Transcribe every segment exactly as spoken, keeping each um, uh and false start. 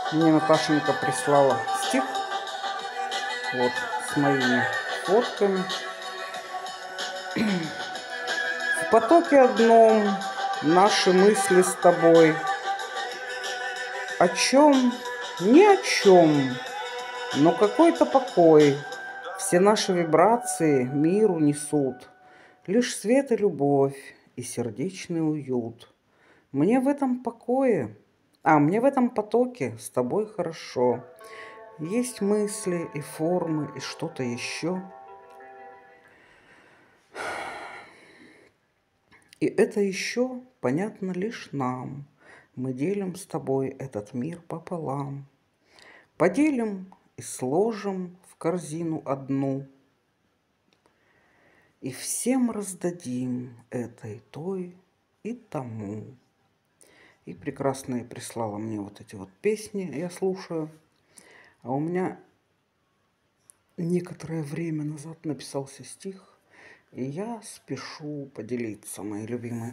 Мне Наташенька прислала стих, вот, с моими фотками. В потоке одном наши мысли с тобой. О чем? Ни о чем, но какой-то покой. Все наши вибрации миру несут лишь свет и любовь и сердечный уют. Мне в этом покое, а мне в этом потоке с тобой хорошо. Есть мысли и формы и что-то еще. И это еще понятно лишь нам. Мы делим с тобой этот мир пополам. Поделим и сложим в корзину одну. И всем раздадим этой, той и тому. И прекрасная прислала мне вот эти вот песни, я слушаю. А у меня некоторое время назад написался стих, и я спешу поделиться, мои любимые.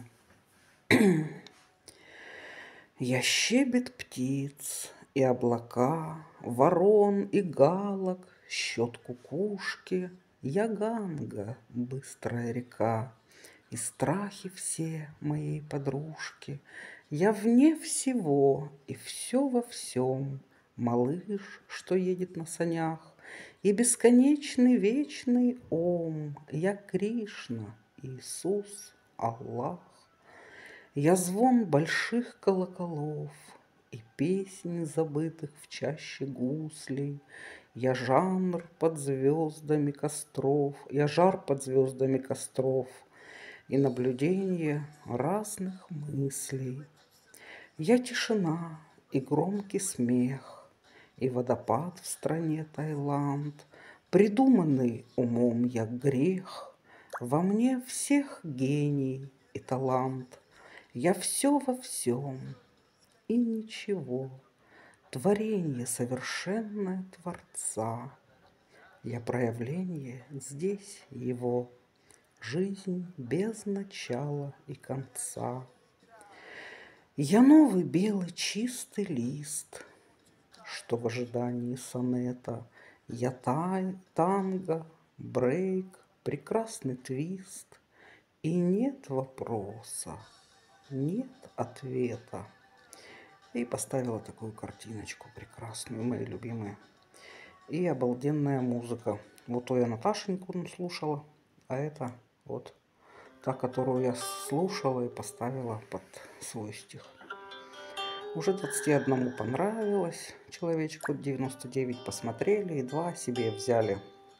Я щебет птиц и облака, ворон и галок, счет кукушки, я Ганга, быстрая река, и страхи все моей подружки. Я вне всего и все во всем, малыш, что едет на санях, и бесконечный вечный Ом. Я Кришна, Иисус, Аллах. Я звон больших колоколов и песнь забытых в чаще гуслей. Я жанр под звездами костров, я жар под звездами костров и наблюдение разных мыслей. Я тишина и громкий смех, и водопад в стране Таиланд. Придуманный умом я грех, во мне всех гений и талант. Я все во всем и ничего, творение совершенное Творца. Я проявление здесь его, жизнь без начала и конца. Я новый белый чистый лист, что в ожидании сонета. Я тай, танго, брейк, прекрасный твист. И нет вопроса, нет ответа. И поставила такую картиночку прекрасную, мои любимые. И обалденная музыка. Вот то я Наташеньку слушала, а это вот та, которую я слушала и поставила под свой стих. Уже двадцати одному понравилось человечку, девяносто девять посмотрели и два себе взяли.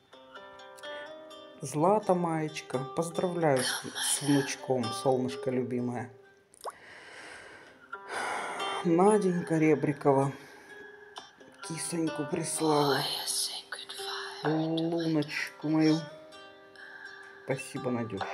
Злата Маечка, поздравляю с внучком, солнышко любимое. Наденька Ребрикова кисоньку прислала. Луночку мою. Спасибо, Надюша.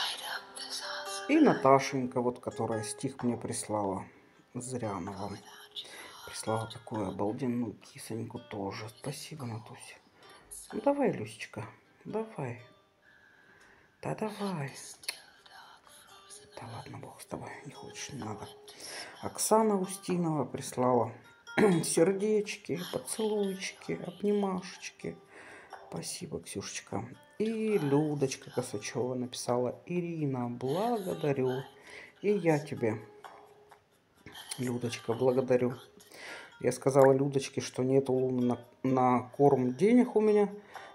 И Наташенька, вот, которая стих мне прислала. Зрянова. Прислала такую обалденную кисоньку тоже. Спасибо, Натуся. Ну, давай, Люсечка, давай. Да давай. Да ладно, бог с тобой, не хочешь, не надо. Оксана Устинова прислала сердечки, поцелуйчики, обнимашечки. Спасибо, Ксюшечка. И Людочка Косачева написала: Ирина, благодарю. И я тебе, Людочка, благодарю. Я сказала Людочке, что нету Луны на, на корм денег у меня.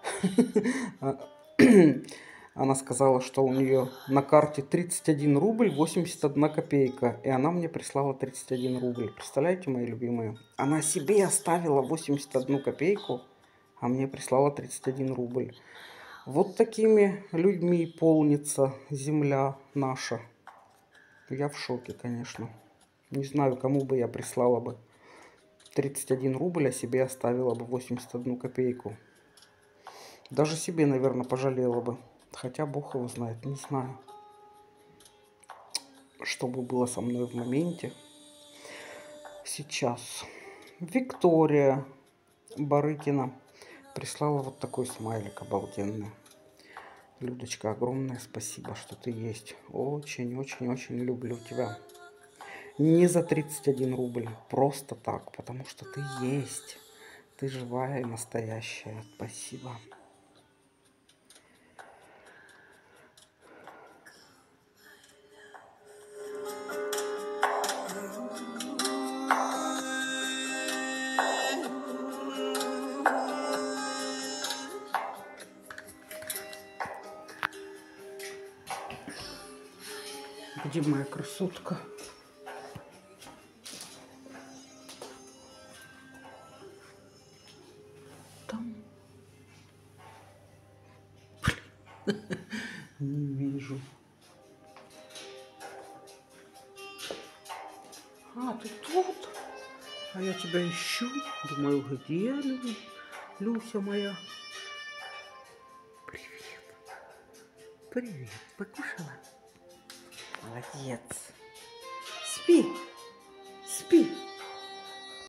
Она сказала, что у нее на карте тридцать один рубль восемьдесят одна копейка. И она мне прислала тридцать один рубль. Представляете, мои любимые? Она себе оставила восемьдесят одну копейку, а мне прислала тридцать один рубль. Вот такими людьми полнится земля наша. Я в шоке, конечно. Не знаю, кому бы я прислала бы тридцать один рубль, а себе оставила бы восемьдесят одну копейку. Даже себе, наверное, пожалела бы. Хотя Бог его знает, не знаю, что бы было со мной в моменте. Сейчас Виктория Барыкина прислала вот такой смайлик обалденный. Людочка, огромное спасибо, что ты есть. Очень-очень-очень люблю тебя. Не за тридцать один рубль, просто так, потому что ты есть. Ты живая и настоящая. Спасибо. Где моя красотка? Там. Не вижу. А, ты тут? А я тебя ищу. Думаю, где Лю? Люся моя? Привет. Привет. Покушала? Молодец. Спи. Спи.